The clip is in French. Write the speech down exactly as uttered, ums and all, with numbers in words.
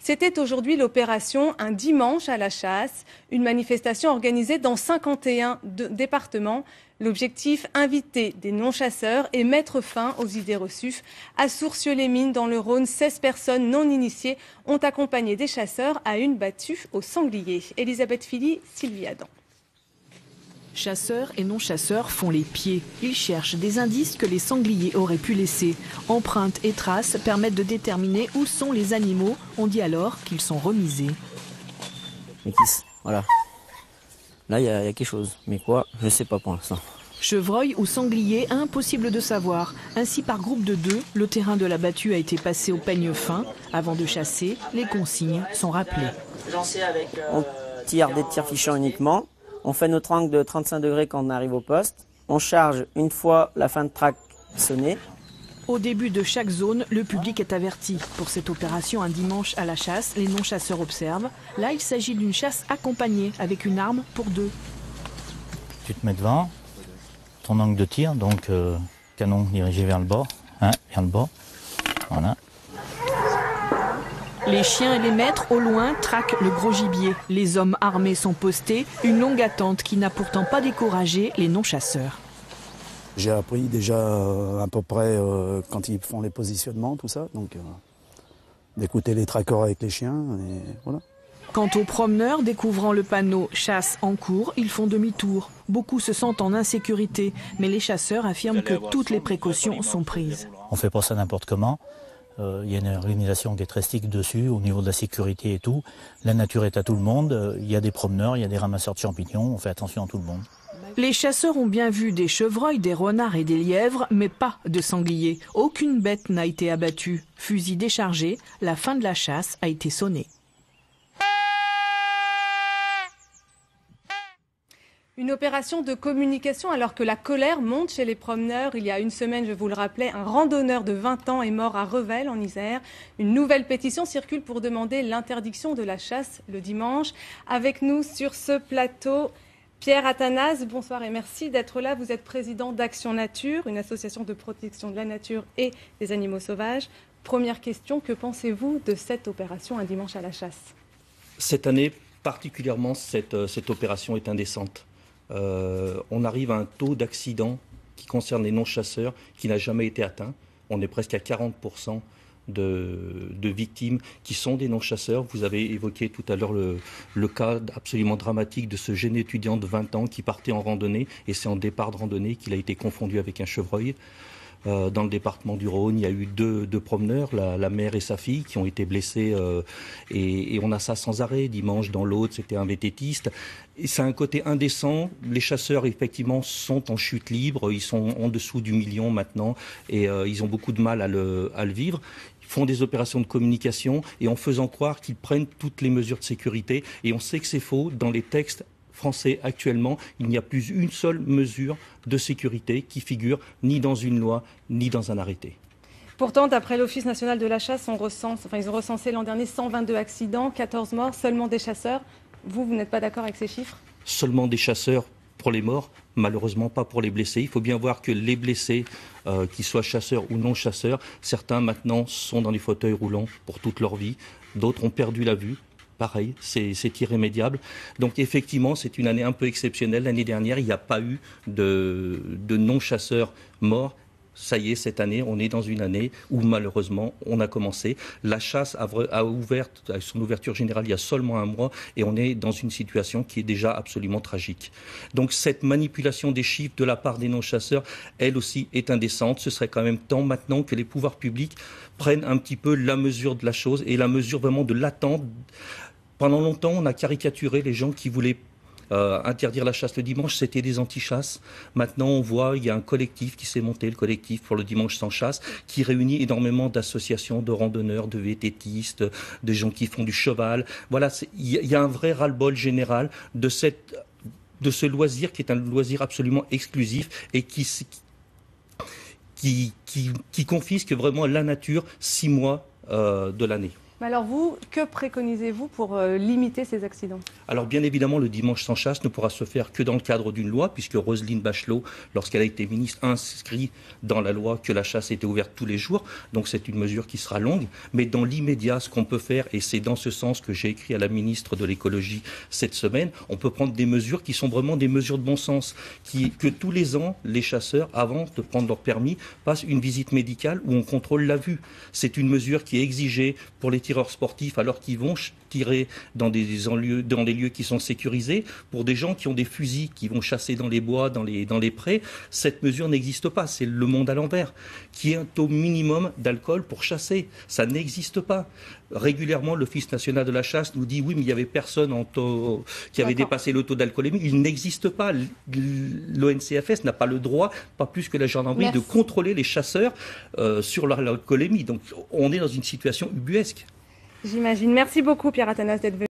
C'était aujourd'hui l'opération Un dimanche à la chasse, une manifestation organisée dans cinquante et un départements. L'objectif, inviter des non-chasseurs et mettre fin aux idées reçues. À Sourcieux-les-Mines, dans le Rhône, seize personnes non initiées ont accompagné des chasseurs à une battue au sanglier. Elisabeth Philly, Sylvie Adam. Chasseurs et non-chasseurs font les pieds. Ils cherchent des indices que les sangliers auraient pu laisser. Empreintes et traces permettent de déterminer où sont les animaux. On dit alors qu'ils sont remisés. Métis, voilà. Là, il y, y a quelque chose. Mais quoi, je ne sais pas pour l'instant. Chevreuil ou sanglier, impossible de savoir. Ainsi, par groupe de deux, le terrain de la battue a été passé au peigne fin. Avant de chasser, les consignes sont rappelées. On tire des tirs fichants uniquement. On fait notre angle de trente-cinq degrés quand on arrive au poste. On charge une fois la fin de track sonnée. Au début de chaque zone, le public est averti. Pour cette opération Un dimanche à la chasse, les non-chasseurs observent. Là, il s'agit d'une chasse accompagnée avec une arme pour deux. Tu te mets devant, ton angle de tir, donc euh, canon dirigé vers le bord, hein, vers le bord. Voilà. Les chiens et les maîtres, au loin, traquent le gros gibier. Les hommes armés sont postés. Une longue attente qui n'a pourtant pas découragé les non-chasseurs. J'ai appris déjà euh, à peu près euh, quand ils font les positionnements, tout ça. Donc, euh, d'écouter les trackers avec les chiens, et voilà. Quant aux promeneurs découvrant le panneau « Chasse en cours », ils font demi-tour. Beaucoup se sentent en insécurité, mais les chasseurs affirment que toutes les précautions sont prises. On ne fait pas ça n'importe comment. Il euh, y a une organisation qui est très stricte dessus, au niveau de la sécurité et tout. La nature est à tout le monde. Il y a des promeneurs, il y a des ramasseurs de champignons. On fait attention à tout le monde. Les chasseurs ont bien vu des chevreuils, des renards et des lièvres, mais pas de sangliers. Aucune bête n'a été abattue. Fusil déchargé, la fin de la chasse a été sonnée. Une opération de communication alors que la colère monte chez les promeneurs. Il y a une semaine, je vous le rappelais, un randonneur de vingt ans est mort à Revel, en Isère. Une nouvelle pétition circule pour demander l'interdiction de la chasse le dimanche. Avec nous sur ce plateau, Pierre Athanase, bonsoir et merci d'être là. Vous êtes président d'Action Nature, une association de protection de la nature et des animaux sauvages. Première question, que pensez-vous de cette opération Un dimanche à la chasse? Cette année, particulièrement, cette, cette opération est indécente. Euh, on arrive à un taux d'accident qui concerne les non-chasseurs qui n'a jamais été atteint. On est presque à quarante pour cent de, de victimes qui sont des non-chasseurs. Vous avez évoqué tout à l'heure le, le cas absolument dramatique de ce jeune étudiant de vingt ans qui partait en randonnée, et c'est en départ de randonnée qu'il a été confondu avec un chevreuil. Euh, dans le département du Rhône, il y a eu deux, deux promeneurs, la, la mère et sa fille, qui ont été blessés. Euh, et, et on a ça sans arrêt. Dimanche, dans l'Aude, c'était un vététiste. Et c'est un côté indécent. Les chasseurs, effectivement, sont en chute libre. Ils sont en dessous du million maintenant. Et euh, ils ont beaucoup de mal à le, à le vivre. Ils font des opérations de communication et en faisant croire qu'ils prennent toutes les mesures de sécurité. Et on sait que c'est faux. Dans les textes français actuellement, il n'y a plus une seule mesure de sécurité qui figure ni dans une loi ni dans un arrêté. Pourtant, d'après l'Office national de la chasse, on recense, enfin, ils ont recensé l'an dernier cent vingt-deux accidents, quatorze morts, seulement des chasseurs. Vous, vous n'êtes pas d'accord avec ces chiffres? Seulement des chasseurs pour les morts, malheureusement pas pour les blessés. Il faut bien voir que les blessés, euh, qu'ils soient chasseurs ou non chasseurs, certains maintenant sont dans les fauteuils roulants pour toute leur vie, d'autres ont perdu la vue. Pareil, c'est irrémédiable. Donc effectivement, c'est une année un peu exceptionnelle. L'année dernière, il n'y a pas eu de, de non-chasseurs morts. Ça y est, cette année, on est dans une année où malheureusement, on a commencé. La chasse a, a ouvert, à son ouverture générale il y a seulement un mois, et on est dans une situation qui est déjà absolument tragique. Donc cette manipulation des chiffres de la part des non-chasseurs, elle aussi est indécente. Ce serait quand même temps maintenant que les pouvoirs publics prennent un petit peu la mesure de la chose et la mesure vraiment de l'attente. Pendant longtemps, on a caricaturé les gens qui voulaient euh, interdire la chasse le dimanche, c'était des anti-chasses. Maintenant, on voit, il y a un collectif qui s'est monté, le collectif pour le dimanche sans chasse, qui réunit énormément d'associations, de randonneurs, de vététistes, de gens qui font du cheval. Voilà, il y, y a un vrai ras-le-bol général de, cette, de ce loisir qui est un loisir absolument exclusif et qui, qui, qui, qui confisque vraiment la nature six mois euh, de l'année. Mais alors vous, que préconisez-vous pour euh, limiter ces accidents? Alors bien évidemment, le dimanche sans chasse ne pourra se faire que dans le cadre d'une loi, puisque Roselyne Bachelot, lorsqu'elle a été ministre, inscrit dans la loi que la chasse était ouverte tous les jours. Donc c'est une mesure qui sera longue. Mais dans l'immédiat, ce qu'on peut faire, et c'est dans ce sens que j'ai écrit à la ministre de l'écologie cette semaine, on peut prendre des mesures qui sont vraiment des mesures de bon sens, qui, que tous les ans, les chasseurs, avant de prendre leur permis, passent une visite médicale où on contrôle la vue. C'est une mesure qui est exigée pour les tireurs sportifs alors qu'ils vont tirer dans des, enlieux, dans des lieux qui sont sécurisés. Pour des gens qui ont des fusils, qui vont chasser dans les bois, dans les, dans les prés, cette mesure n'existe pas. C'est le monde à l'envers. Qui est un taux minimum d'alcool pour chasser. Ça n'existe pas. Régulièrement, l'Office national de la chasse nous dit oui, mais il n'y avait personne en taux, qui avait dépassé le taux d'alcoolémie. Il n'existe pas. L'O N C F S n'a pas le droit, pas plus que la gendarmerie, Merci. de contrôler les chasseurs euh, sur leur alcoolémie. Donc on est dans une situation ubuesque. J'imagine. Merci beaucoup Pierre Athanas d'être venu.